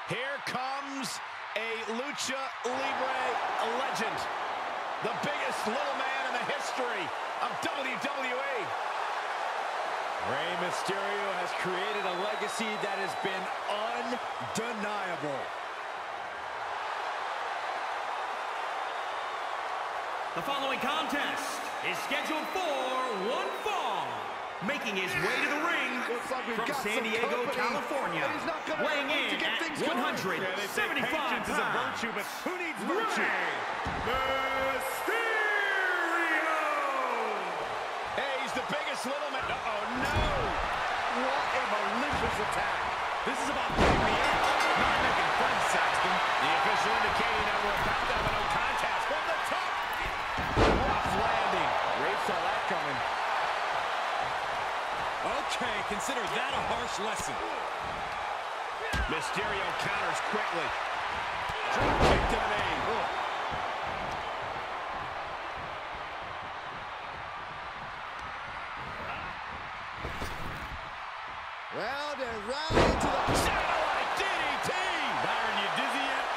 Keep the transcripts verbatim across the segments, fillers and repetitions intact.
Here comes a Lucha Libre legend. The biggest little man in the history of W W E. Rey Mysterio has created a legacy that has been undeniable. The following contest is scheduled for one fall. Making his way to the ring like from San Diego, California, weighing in at one hundred seventy-five pounds. Is a virtue, but who needs virtue? Mysterio! Hey, he's the biggest little man. Uh-oh, no! What a malicious attack. This is about getting the edge, not making friends, Saxton. The official indicating that we're about to have a no contest from the top. Rough landing. Ray saw that coming. Okay, consider that a harsh lesson. Mysterio counters quickly. Drop kick to the knee. Round and round into the satellite D D T. Byron, you dizzy yet?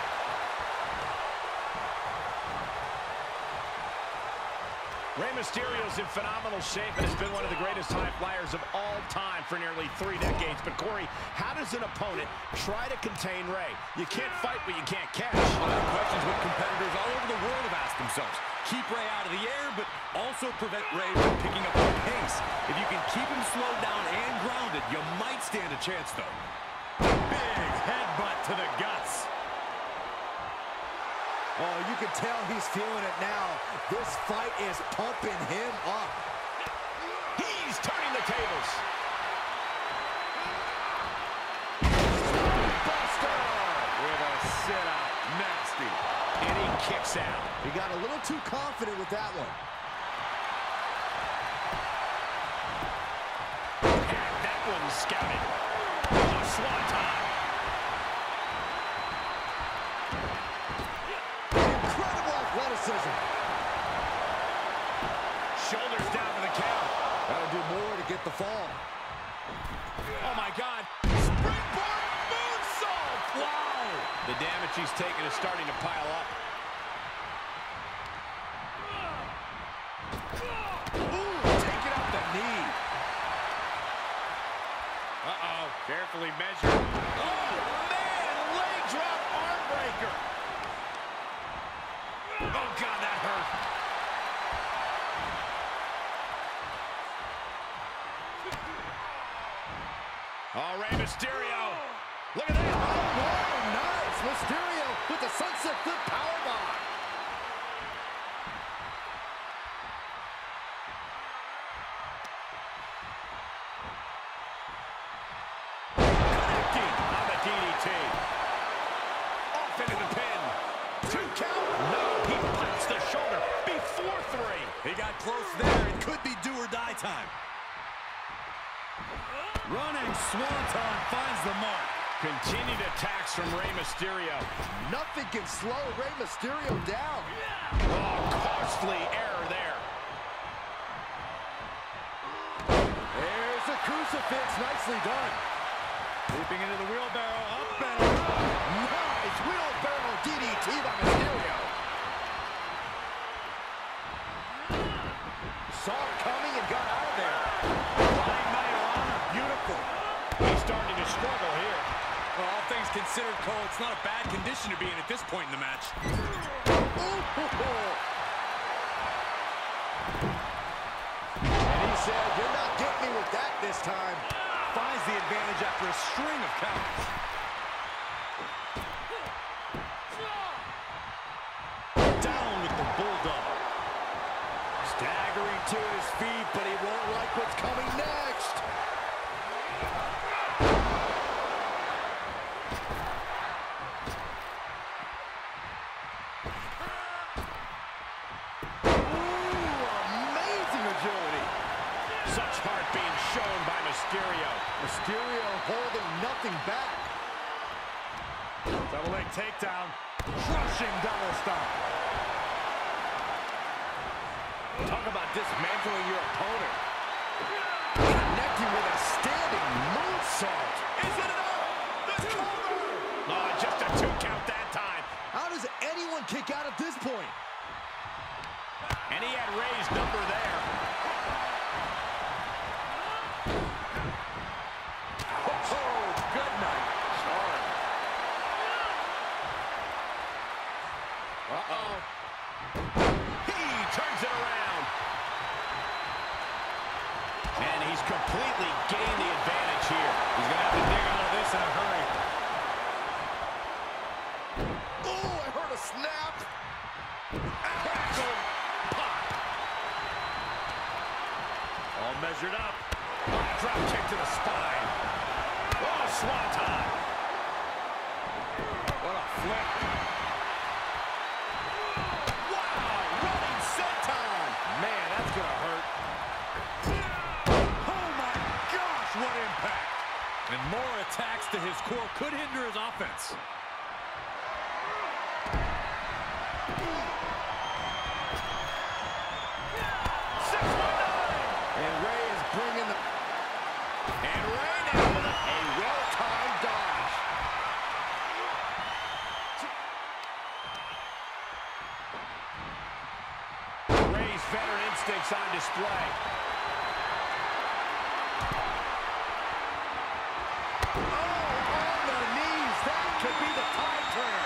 Rey Mysterio's in phenomenal shape and has been one of the greatest high flyers of all time for nearly three decades. But Corey, how does an opponent try to contain Rey? You can't fight what you can't catch. One of the questions what competitors all over the world have asked themselves. Keep Rey out of the air, but also prevent Rey from picking up the pace. If you can keep him slowed down and grounded, you might stand a chance, though. Big headbutt to the guts. Oh, you can tell he's feeling it now. This fight is pumping him up. He's turning the tables. Buster! With a sit-out. Nasty. And he kicks out. He got a little too confident with that one. And that one's scouted. Oh, swanton. Athleticism. Shoulders down for the count. Gotta do more to get the fall. Oh my God. Springboard moonsault. Wow. The damage he's taken is starting to pile up. Ooh, taking out the knee. Uh-oh. Carefully measured. Oh, man. Leg drop arm breaker. Oh, God, that hurt. Oh, Rey Mysterio. Look at that. Oh, wow, nice. Mysterio with the sunset flip powerbomb. Connecting on the D D T. Off into the pin. Two count. No, he pops the shoulder before three. He got close there. It could be do or die time. Running swanton finds the mark. Continued attacks from Rey Mysterio. Nothing can slow Rey Mysterio down. Oh, costly error there. There's the crucifix. Nicely done. Leaping into the wheelbarrow. Up and around. Nice wheelbarrow D D T by Mysterio. Saw it coming and got out of there. Flying Knight of Honor. Beautiful. He's starting to struggle here. Well, all things considered, Cole, it's not a bad condition to be in at this point in the match. And he said, you're not getting me with that this time. Finds the advantage after a string of counts. Down with the Bulldog. Staggering to his feet, but he won't like what's coming next. Ooh, amazing agility. Such heart being shown by Mysterio. Mysterio holding nothing back. Double leg takedown. Crushing double stomp. Talk about dismantling your opponent. Connecting with a standing moonsault. Is it enough? The cover! Oh, flip. Wow, running senton. Man, that's gonna hurt. Oh my gosh, what impact. And more attacks to his core could hinder his offense. And Rey is bringing the... And Rey now with a, a well-timed dodge. Rey's veteran instincts on display. Oh, on the knees. That could be the tide turner.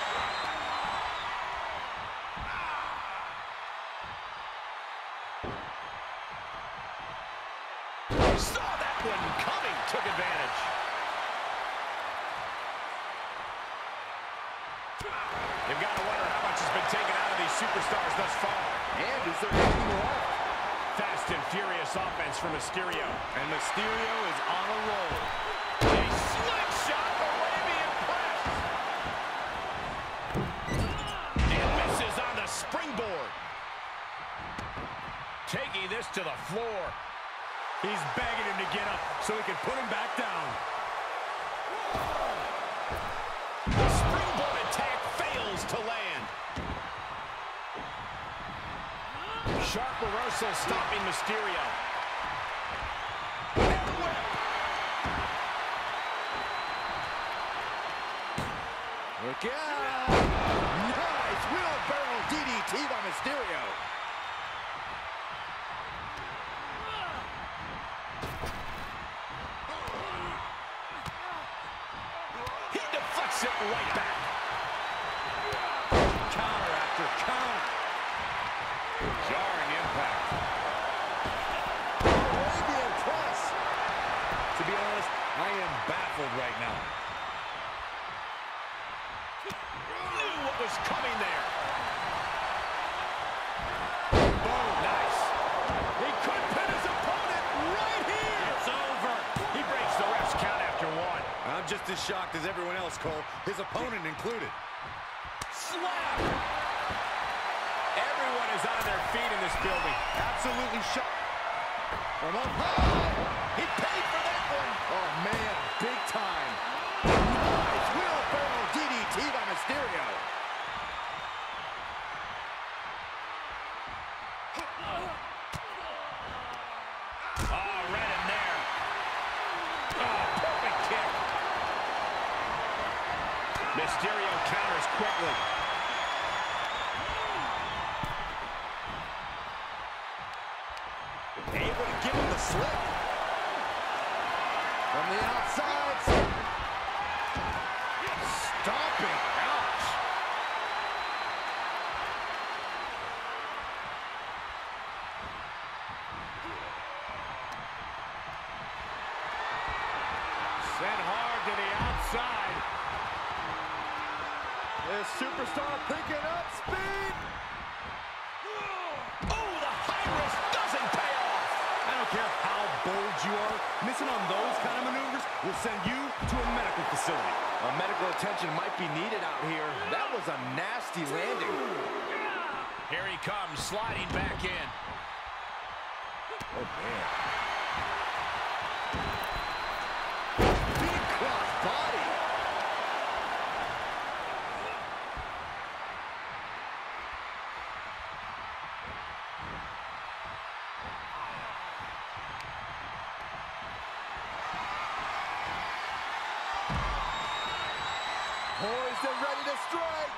Saw that one coming, took advantage. You've got to wonder how much has been taken out of these superstars thus far. And is there anything left? Fast and furious offense for Mysterio. And Mysterio is on a roll. A slingshot Arabian press. And misses on the springboard. Taking this to the floor. He's begging him to get up so he can put him back down. The springboard attack fails to land. Sharp reversal stopping Mysterio. And whip. Look out! Nice wheelbarrow D D T by Mysterio. He deflects it right back. Counter after counter. Jarring impact. Arabian press. To be honest, I am baffled right now. Knew what was coming there. Boom, nice. He could pin his opponent right here. It's over. He breaks the ref's count after one. I'm just as shocked as everyone else, Cole, his opponent included. Slap. Everyone is on their feet in this building. Absolutely shocked. From up high. He paid for that one. Oh, man, big time. Nice wheelbarrow D D T by Mysterio. Oh, right in there. Oh, perfect kick. Mysterio counters quickly. Able to give him the slip. From the outside. Stomping. Ouch. Sent hard to the outside. This superstar picking up speed. Oh, the high risk doesn't pay off. I don't care how bold you are, missing on those kind of maneuvers will send you to a medical facility. A medical attention might be needed out here. That was a nasty landing. Here he comes, sliding back in. Oh, man. Big cross body. Poised and ready to strike.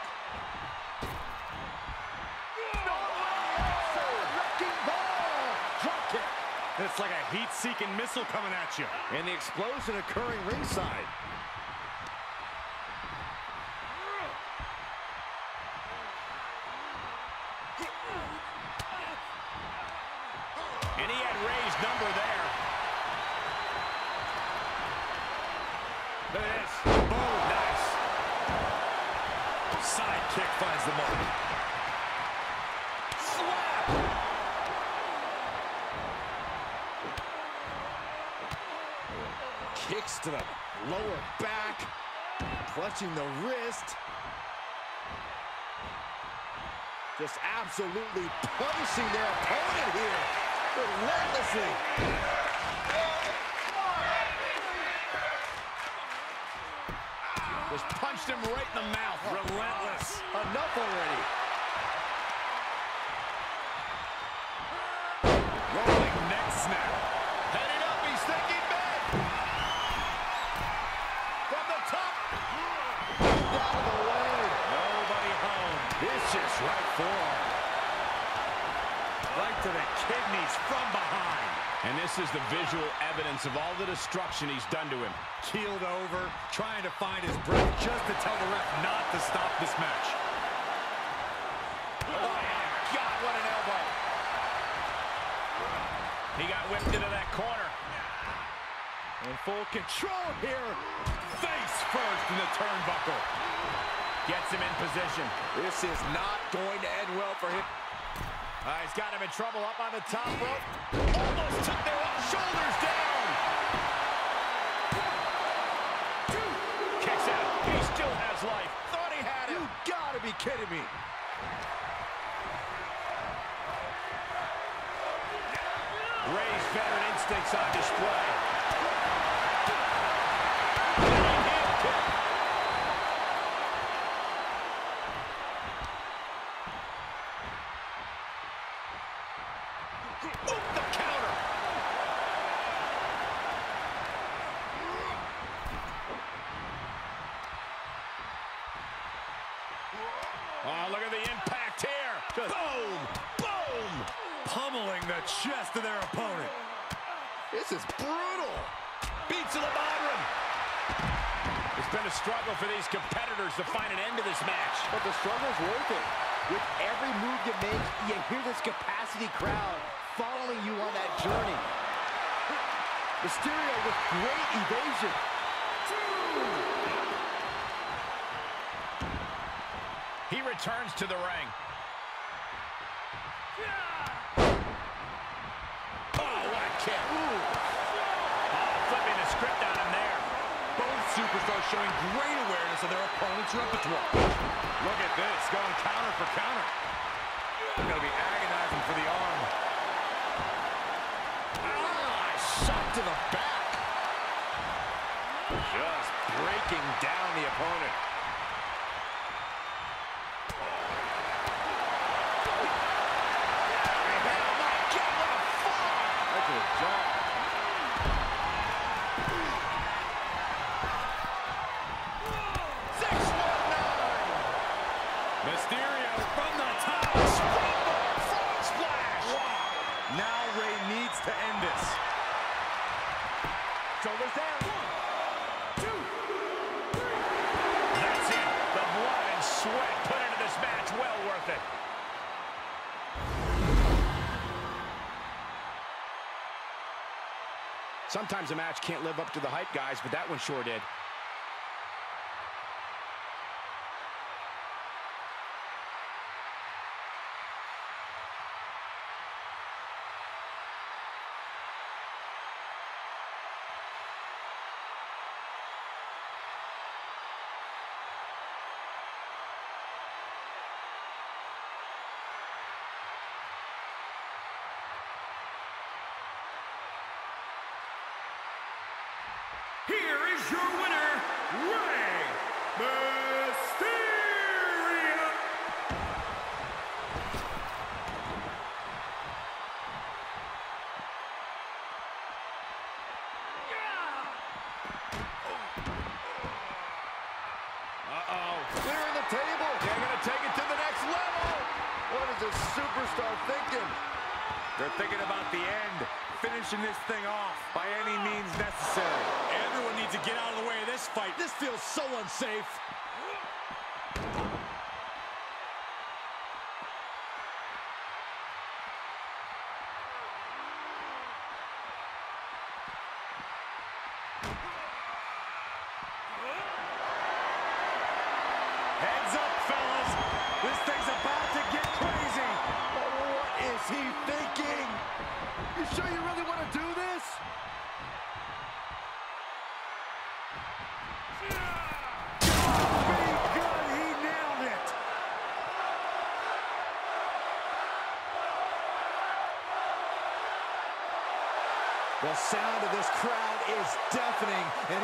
Wrecking ball. Drop kick. It's like a heat-seeking missile coming at you. And the explosion occurring ringside. And he had Rey's number there. Look at this. Boom, nice. Side kick finds the mark. Slap. Kicks to the lower back. Clutching the wrist. Just absolutely punishing their opponent here. Relentlessly. Just punched him right in the mouth. Relentless. Enough already. Rolling neck snap. Heading up, he's thinking big. From the top. Out of the way. Nobody home. Vicious right forearm. Right to the kidneys from behind. And this is the visual evidence of all the destruction he's done to him. Keeled over, trying to find his breath just to tell the ref not to stop this match. Oh, my God, what an elbow. He got whipped into that corner. In full control here. Face first in the turnbuckle. Gets him in position. This is not going to end well for him. Uh, he's got him in trouble up on the top rope. Almost took their shoulders down. Two. Kicks out. He still has life. Thought he had it. You gotta be kidding me. Ray's veteran instincts on display. The counter. Oh, look at the impact here. Just boom, boom. Pummeling the chest of their opponent. This is brutal. Beats to the bottom. It's been a struggle for these competitors to find an end to this match. But the struggle's worth it. With every move you make, you hear this capacity crowd following you on that journey. Mysterio with great evasion. He returns to the ring. Oh, what a kick. Oh, flipping the script on him there. Both superstars showing great awareness of their opponent's repertoire. Look at this, going counter for counter. It's going to be agonizing for the arm. Ah, shot to the back. Just breaking down the opponent. Mysterio from the top. Springboard frog splash. Wow. Now Ray needs to end this. Shoulders down. One, two, three. That's it. The blood and sweat put into this match. Well worth it. Sometimes a match can't live up to the hype, guys, but that one sure did. Here is your winner, Rey Mysterio. Uh-oh. Clearing the table. They're going to take it to the next level. What is this superstar thinking? They're thinking about the end, finishing this thing off by any means necessary. Everyone needs to get out of the way of this fight. This feels so unsafe. Heads up, fellas. This thing's about to get crazy. What is he thinking? You sure you really want to do this? Pretty good. He nailed it. The sound of this crowd is deafening. And